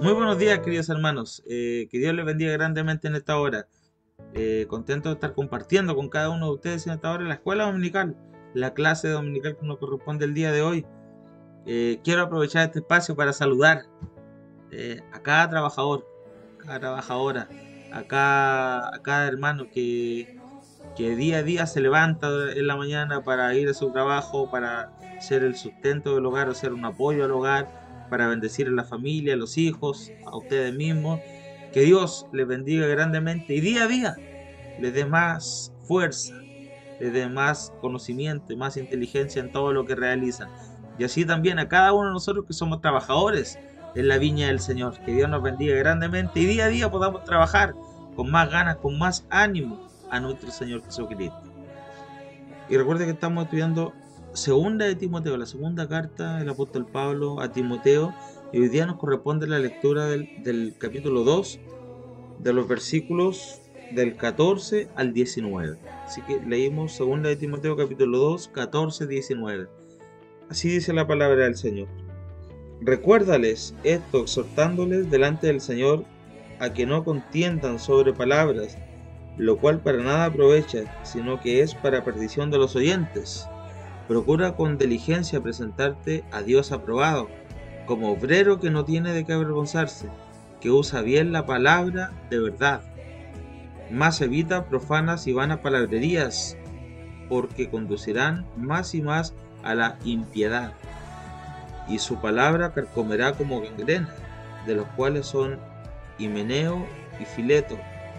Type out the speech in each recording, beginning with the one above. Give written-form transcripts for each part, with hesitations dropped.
Muy buenos días, queridos hermanos. Que Dios les bendiga grandemente en esta hora. Contento de estar compartiendo con cada uno de ustedes en esta hora la escuela dominical, la clase dominical que nos corresponde el día de hoy. Quiero aprovechar este espacio para saludar a cada trabajador, cada trabajadora, a cada hermano que día a día se levanta en la mañana para ir a su trabajo, para ser el sustento del hogar o ser un apoyo al hogar, para bendecir a la familia, a los hijos, a ustedes mismos. Que Dios les bendiga grandemente y día a día les dé más fuerza, les dé más conocimiento y más inteligencia en todo lo que realizan. Y así también a cada uno de nosotros que somos trabajadores en la viña del Señor. Que Dios nos bendiga grandemente y día a día podamos trabajar con más ganas, con más ánimo a nuestro Señor Jesucristo. Y recuerde que estamos estudiando segunda de Timoteo, la segunda carta del apóstol Pablo a Timoteo, y hoy día nos corresponde la lectura del capítulo 2, de los versículos del 14 al 19. Así que leímos segunda de Timoteo capítulo 2, 14, 19. Así dice la palabra del Señor. Recuérdales esto, exhortándoles delante del Señor a que no contiendan sobre palabras, lo cual para nada aprovecha, sino que es para perdición de los oyentes. Procura con diligencia presentarte a Dios aprobado, como obrero que no tiene de qué avergonzarse, que usa bien la palabra de verdad. Mas evita profanas y vanas palabrerías, porque conducirán más y más a la impiedad, y su palabra carcomerá como gangrena, de los cuales son Himeneo y Fileto,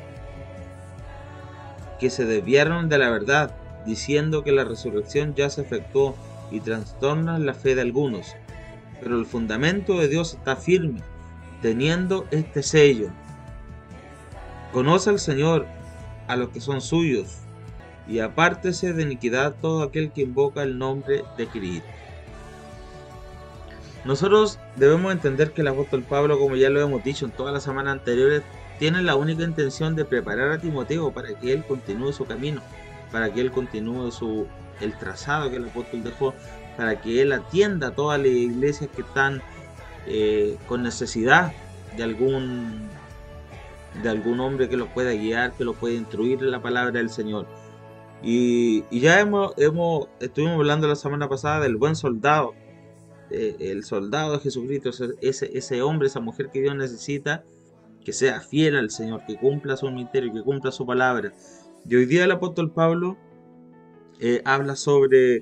que se desviaron de la verdad, diciendo que la resurrección ya se efectuó, y trastornan la fe de algunos. Pero el fundamento de Dios está firme, teniendo este sello: conoce al Señor a los que son suyos, y apártese de iniquidad todo aquel que invoca el nombre de Cristo. Nosotros debemos entender que el apóstol Pablo, como ya lo hemos dicho en todas las semanas anteriores, tiene la única intención de preparar a Timoteo para que él continúe su camino, para que él continúe el trazado que el apóstol dejó, para que él atienda a todas las iglesias que están con necesidad de algún hombre que los pueda guiar, que los pueda instruir en la palabra del Señor. Y ya estuvimos hablando la semana pasada del buen soldado, el soldado de Jesucristo, ese hombre, esa mujer que Dios necesita, que sea fiel al Señor, que cumpla su ministerio, que cumpla su palabra. Y hoy día el apóstol Pablo habla sobre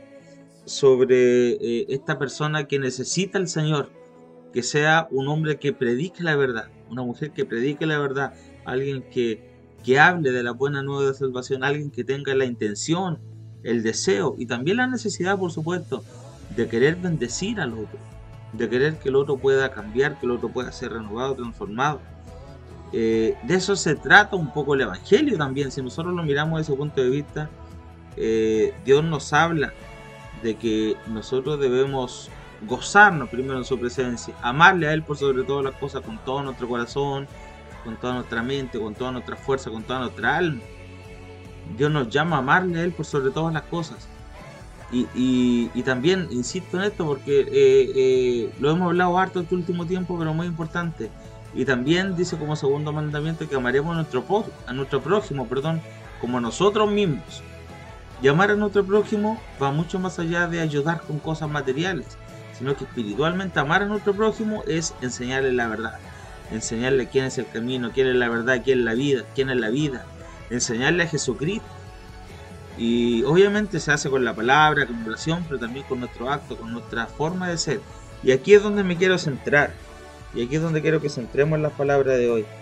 esta persona que necesita al Señor, que sea un hombre que predique la verdad, una mujer que predique la verdad, alguien que hable de la buena nueva de salvación, alguien que tenga la intención, el deseo y también la necesidad, por supuesto, de querer bendecir al otro, de querer que el otro pueda cambiar, que el otro pueda ser renovado, transformado. De eso se trata un poco el Evangelio también. Si nosotros lo miramos desde ese punto de vista, Dios nos habla de que nosotros debemos gozarnos primero en su presencia, amarle a Él por sobre todas las cosas, con todo nuestro corazón, con toda nuestra mente, con toda nuestra fuerza, con toda nuestra alma. Dios nos llama a amarle a Él por sobre todas las cosas. Y también insisto en esto porque lo hemos hablado harto este último tiempo, pero muy importante. Y también dice como segundo mandamiento que amaremos a nuestro prójimo, como a nosotros mismos. Y amar a nuestro prójimo va mucho más allá de ayudar con cosas materiales, sino que espiritualmente amar a nuestro prójimo es enseñarle la verdad, enseñarle quién es el camino, quién es la verdad, quién es la vida, enseñarle a Jesucristo. Y obviamente se hace con la palabra, con oración, pero también con nuestro acto, con nuestra forma de ser. Y aquí es donde me quiero centrar, y aquí es donde quiero que centremos las palabras de hoy.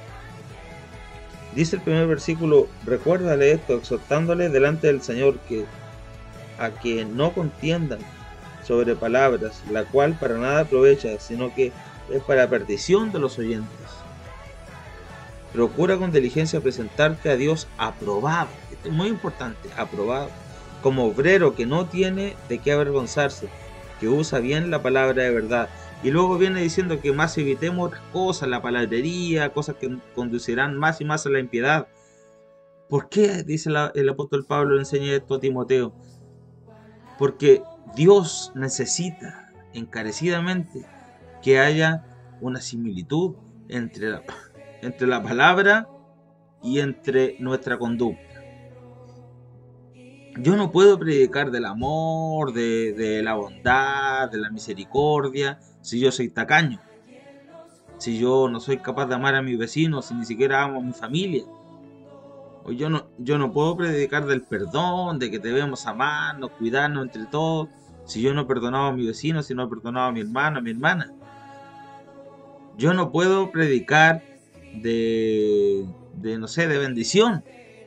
Dice el primer versículo: recuérdale esto, exhortándole delante del Señor a que no contiendan sobre palabras, la cual para nada aprovecha, sino que es para perdición de los oyentes. Procura con diligencia presentarte a Dios aprobado, esto es muy importante, aprobado, como obrero que no tiene de qué avergonzarse, que usa bien la palabra de verdad. Y luego viene diciendo que más evitemos otras cosas, la palabrería, cosas que conducirán más y más a la impiedad. ¿Por qué, dice el apóstol Pablo, enseña esto a Timoteo? Porque Dios necesita encarecidamente que haya una similitud entre la palabra y entre nuestra conducta. Yo no puedo predicar del amor, de la bondad, de la misericordia, si yo soy tacaño, si yo no soy capaz de amar a mis vecinos, si ni siquiera amo a mi familia. O yo no puedo predicar del perdón, de que debemos amarnos, cuidarnos entre todos, si yo no he perdonado a mi vecino, si no he perdonado a mi hermano, a mi hermana. Yo no puedo predicar no sé, de bendición,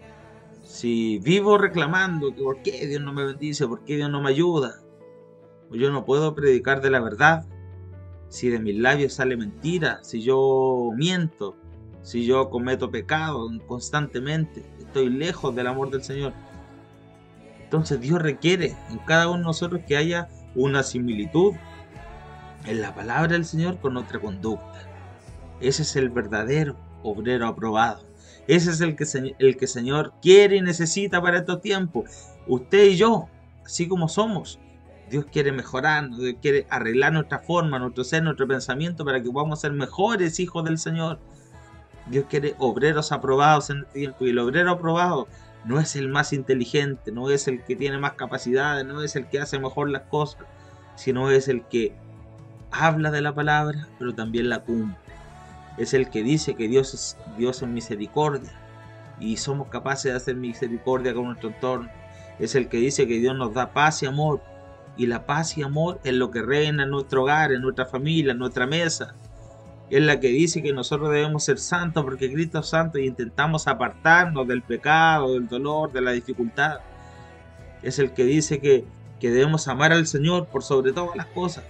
si vivo reclamando que por qué Dios no me bendice, por qué Dios no me ayuda. O yo no puedo predicar de la verdad, si de mis labios sale mentira, si yo miento, si yo cometo pecado constantemente, estoy lejos del amor del Señor. Entonces Dios requiere en cada uno de nosotros que haya una similitud en la palabra del Señor con nuestra conducta. Ese es el verdadero obrero aprobado. Ese es el que el Señor quiere y necesita para estos tiempos. Usted y yo, así como somos, Dios quiere mejorarnos, Dios quiere arreglar nuestra forma, nuestro ser, nuestro pensamiento para que podamos ser mejores hijos del Señor. Dios quiere obreros aprobados en este tiempo, y el obrero aprobado no es el más inteligente, no es el que tiene más capacidades, no es el que hace mejor las cosas, sino es el que habla de la palabra, pero también la cumple. Es el que dice que Dios es misericordia y somos capaces de hacer misericordia con nuestro entorno. Es el que dice que Dios nos da paz y amor, y la paz y amor es lo que reina en nuestro hogar, en nuestra familia, en nuestra mesa. Es la que dice que nosotros debemos ser santos porque Cristo es santo, y intentamos apartarnos del pecado, del dolor, de la dificultad. Es el que dice que debemos amar al Señor por sobre todas las cosas.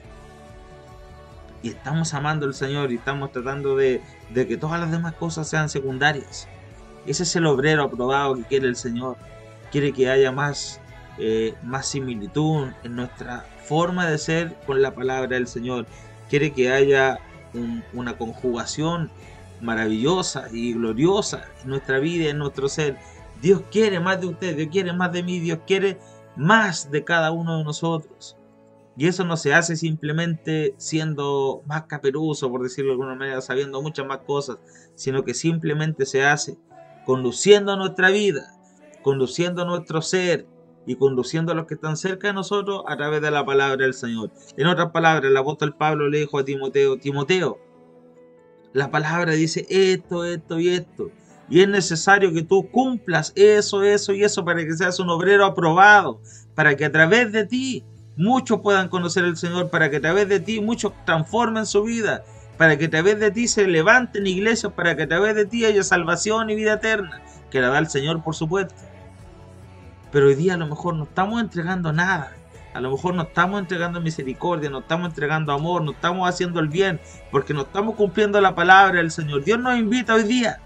Y estamos amando al Señor y estamos tratando de que todas las demás cosas sean secundarias. Ese es el obrero aprobado que quiere el Señor. Quiere que haya más similitud en nuestra forma de ser con la palabra del Señor. Quiere que haya una conjugación maravillosa y gloriosa en nuestra vida y en nuestro ser. Dios quiere más de usted, Dios quiere más de mí, Dios quiere más de cada uno de nosotros. Y eso no se hace simplemente siendo más caperuso, por decirlo de alguna manera, sabiendo muchas más cosas, sino que simplemente se hace conduciendo nuestra vida, conduciendo nuestro ser y conduciendo a los que están cerca de nosotros a través de la palabra del Señor. En otras palabras, el apóstol Pablo le dijo a Timoteo: Timoteo, la palabra dice esto, esto y esto, y es necesario que tú cumplas eso, eso y eso para que seas un obrero aprobado, para que a través de ti muchos puedan conocer al Señor, para que a través de ti muchos transformen su vida, para que a través de ti se levanten iglesias, para que a través de ti haya salvación y vida eterna, que la da el Señor, por supuesto. Pero hoy día a lo mejor no estamos entregando nada, a lo mejor no estamos entregando misericordia, no estamos entregando amor, no estamos haciendo el bien, porque no estamos cumpliendo la palabra del Señor. Dios nos invita hoy día,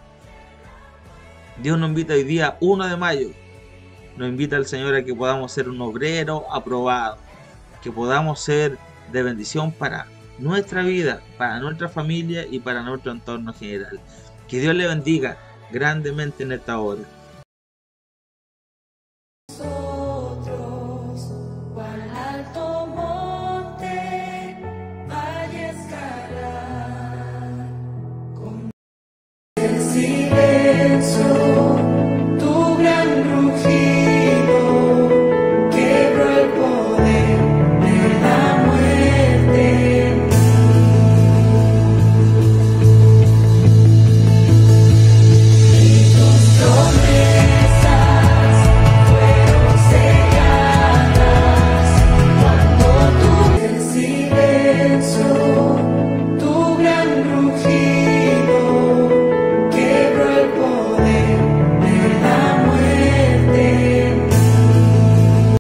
1 de mayo, nos invita el Señor a que podamos ser un obrero aprobado, que podamos ser de bendición para nuestra vida, para nuestra familia y para nuestro entorno general. Que Dios le bendiga grandemente en esta hora.